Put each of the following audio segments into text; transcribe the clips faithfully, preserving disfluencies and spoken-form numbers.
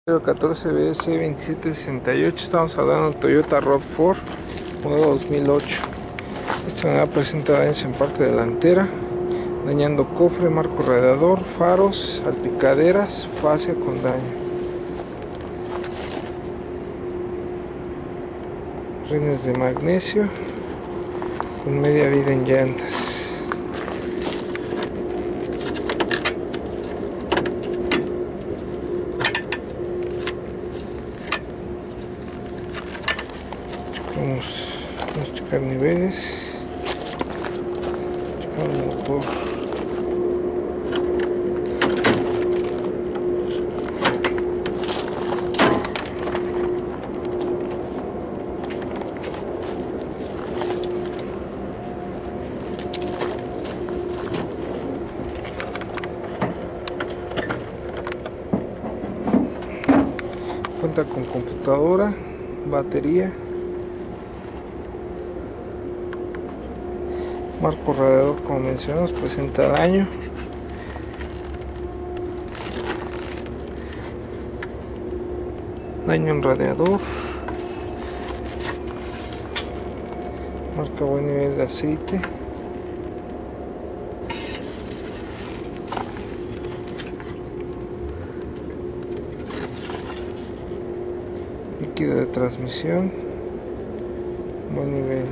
catorce B S veintisiete sesenta y ocho. Estamos hablando de Toyota RAV cuatro modelo dos mil ocho. Esta unidad presenta daños en parte delantera, dañando cofre, marco radiador, faros, salpicaderas, fascia con daño, rines de magnesio con media vida en llantas. Vamos, vamos a checar niveles, checar el motor. Cuenta con computadora, batería, marco radiador, como mencionamos, presenta daño. Daño en radiador. Marca buen nivel de aceite. Líquido de transmisión, buen nivel.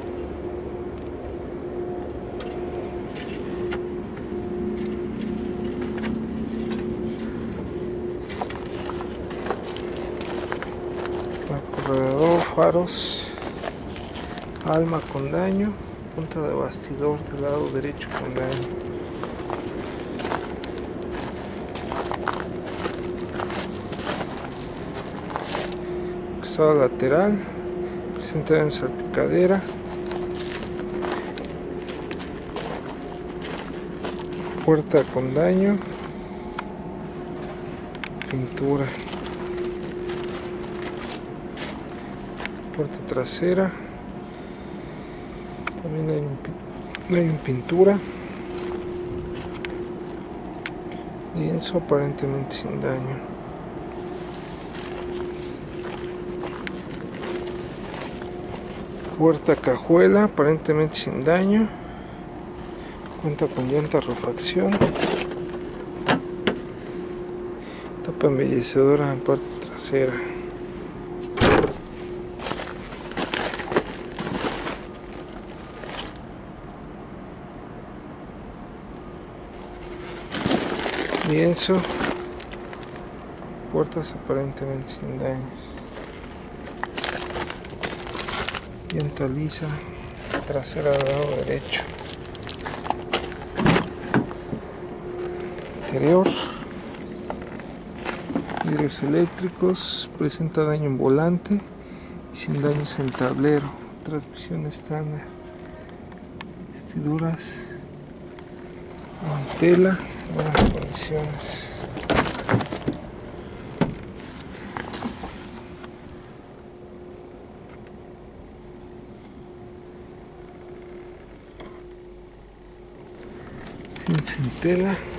Marco radiador, faros, alma con daño, punta de bastidor del lado derecho con daño. Costado lateral, presenta en salpicadera, puerta con daño, pintura, puerta trasera, también hay, un, hay un pintura, lienzo aparentemente sin daño. Puerta cajuela, aparentemente sin daño. Cuenta con llanta refacción. Tapa embellecedora en parte trasera. Lienzo. Puertas aparentemente sin daños. Llanta lisa, trasera del lado derecho. Interior, vidrios eléctricos, presenta daño en volante y sin daños en tablero. Transmisión estándar. Vestiduras en tela, buenas condiciones. Sin centela.